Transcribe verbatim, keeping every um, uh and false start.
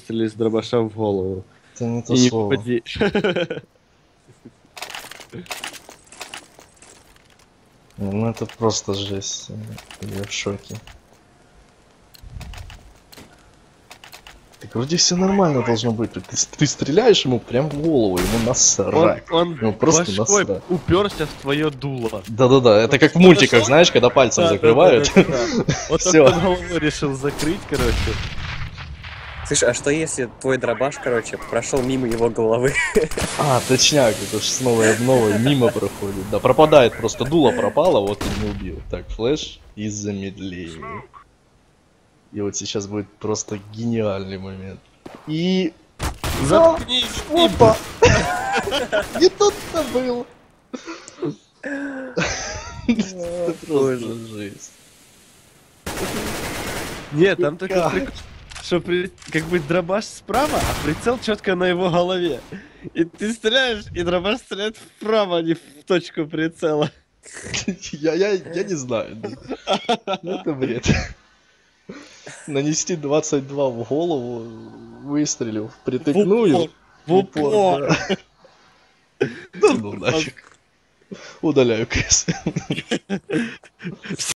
выстрелить с дробаша в голову. Это не то И не слово. попади. Ну это просто жесть. Я в шоке. Так вроде все нормально должно быть. Ты, ты стреляешь ему прям в голову, ему Он, насрать. он Ему просто башкой насрать. уперся в твое дуло. Да-да-да, это как в мультиках, знаешь, когда пальцем Да, да, закрывают. да, да, да. Вот он Всё. под головой решил закрыть, короче. Слушай, а что если твой дробаш, короче, прошел мимо его головы? А, точняк, это же с новой обновой мимо проходит. Да, пропадает просто, дуло пропало, вот и не убил. Так, флеш и замедление. И вот сейчас будет просто гениальный момент. И... Заткнись, А, опа! Не тут-то был! Это просто жесть. Нет, там такой Как? прикол, что при- как бы дробаш справа, а прицел четко на его голове. И ты стреляешь, и дробаш стреляет вправо, а не в точку прицела. Я, я, я не знаю. Ну, это бред. Нанести двадцать два в голову, выстрелив, притыкну его. В упор. Да. Да ну нафиг. Удаляю КС.